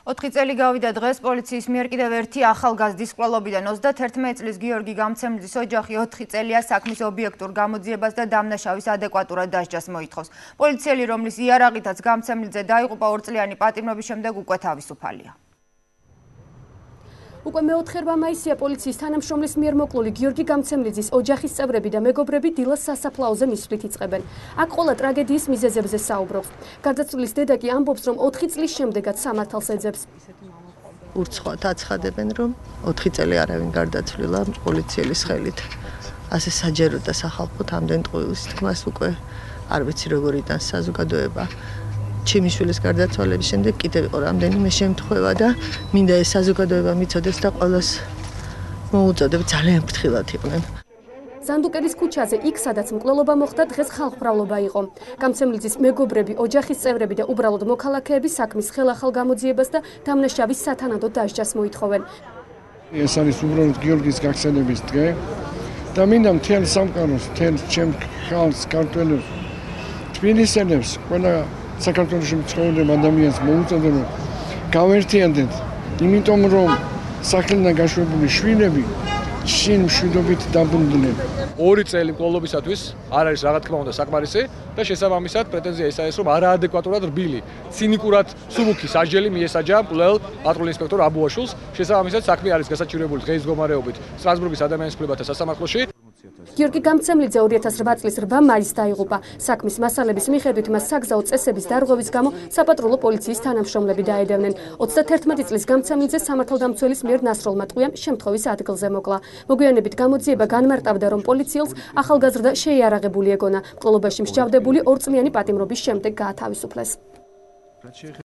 4 წელი გავიდა დღეს პოლიციის მიერ კიდევ ერთი ახალგაზრდის ყროლობიდან 31 წლის გიორგი გამცემლიძის ოჯახი 4 წელია საქმის ობიექტურ გამოძიებას და დამნაშავის ადეკვატურად დასჯას მოითხოვს. პოლიციელი, რომლის იარაღითაც გამცემლიძე დაიღუპა 2 წლიანი პატიმრობის შემდეგ უკვე თავისუფალია. უკვე მეოთხე მაისია პოლიციის თანამშრომლის მიერ მოკლული გიორგი გამცემლიძის ოჯახის წევრები და მეგობრები დილას სასაფლაოზე მისვლით იწყებენ. აქ ყოლა ტრაგედიის მიზეზებზე საუბრობს. გარდაცვლილის დედა კი ამბობს, რომ 4 წლის შემდეგაც სამართალს ეძებს. ურცხვად აცხადებენ, რომ 4 წელი არავინ გარდაცვლილა პოლიციელის ხელით. ასე საჯარო და სახალხო ამდენ ტყუილის თქმას უკვე არ ვიცი როგორ იტანს საზოგადოება. ჩემიშვილის გარდაცვალების შემდეგ კიდევ იყო რამდენიმე შემთხვევა და მინდა ეს საზოგადოება მიცოდეს და ყველას მოუწოდებ ძალიან ფრთხილად იყვნენ. ზანდუკელის ქუჩაზე იქ სადაც მკვლელობა მოხდა დღეს ხალხმრავლობა იყო. გამცემლიძის მეგობრები, ოჯახის წევრები და უბრალოდ მოქალაქეები საქმის ხელახალ გამოძიებას და დამნაშავის სათანადო დასჯას მოითხოვენ. ეს არის უბრალოდ გიორგის გახსენების დღე და მინდა მთელ სამყაროს, მთელ ჩემ ხალხს, ქართველებს, თბილისელებს, ყველა საქართველოში მცხოვრებ ადამიანს მოუწოდე რომ გავერთიანდეთ, იმიტომ რომ სახლიდან გაშვებული შვილები შინ მშვიდობით დაბრუნდნენ. 2 წელი მკვლელობისათვის არ არის რა თქმა უნდა საკმარისი და შესაბამისად პრეტენზია ის არის რომ არაადეკვატურად რბილი, ცინიკურად სულუქი სასჯელი მიესაჯა მკვლელ პატრულ ინსპექტორ აბუაშვილს. შესაბამისად საქმე არის გასაჩივრებული დღის მდგომარეობით სტრასბურგის ადამიანის უფლებათა სასამართლოში. გიორგი გამცემლიძე 2008 წლის 8 მაისს დაიღუპა. საქმის მასალების მიხედვით მას საგზაო წესების დარღვევის გამო საპატრულო პოლიციის თანამშრომლები დაედევნენ. 31 წლის გამცემლიძე სამართალდამცველის მიერ ნასროლმა ტყვიამ შემთხვევის ადგილზე მოკლა. მოგვიანებით გამოძიება განმარტავდა, რომ პოლიციელს ახალგაზრდა შეიარაღებული ეგონა. მკვლელობაში მსჯავრდებული 2 წლიანი პატიმრობის შემდეგ გაათავისუფლეს.